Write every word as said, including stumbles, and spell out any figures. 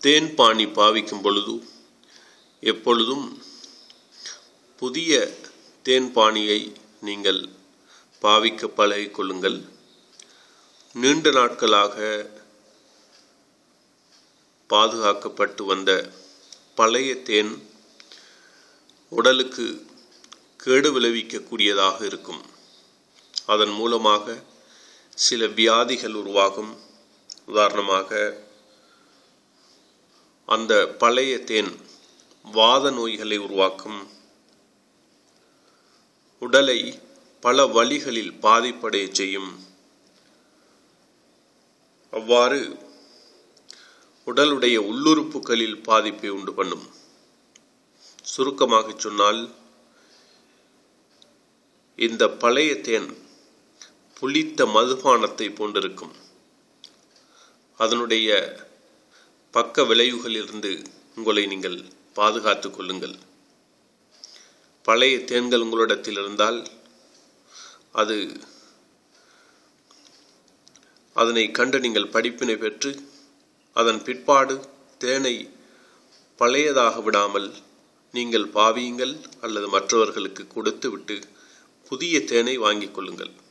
தேன் பானி பாவிக்கும் பொழுது எப்பொழுதும் புதிய தேன் பானியை நீங்கள் பாவிக்க பழகிக்கொள்ளுங்கள். நீண்ட நாட்களாக பாதுகாக்கப்பட்டு வந்த பழைய தேன் உடலுக்கு கேடு விளைவிக்கக்கூடியதாக இருக்கும். அதன் மூலமாக சில வியாதிகள் உருவாகும். உதாரணமாக, அந்த பழைய தேன் வாத நோய்களை உருவாக்கும், உடலை பல வழிகளில் பாதிப்படைய செய்யும். அவ்வாறு உடலுடைய உள்ளுறுப்புகளில் பாதிப்பை உண்டு பண்ணும். சுருக்கமாக சொன்னால், இந்த பழைய தேன் புளித்த மதுபானத்தை போன்றிருக்கும். அதனுடைய பக்க விளைவுகளிலிருந்து உங்களை நீங்கள் பாதுகாத்துக் கொள்ளுங்கள். பழைய தேன்கள் உங்களிடத்தில் இருந்தால் அது அதனை கண்டு நீங்கள் படிப்பினை பெற்று அதன் பிற்பாடு தேனை பழையதாக விடாமல் நீங்கள் பாவியுங்கள் அல்லது மற்றவர்களுக்கு கொடுத்து விட்டு புதிய தேனை வாங்கிக் கொள்ளுங்கள்.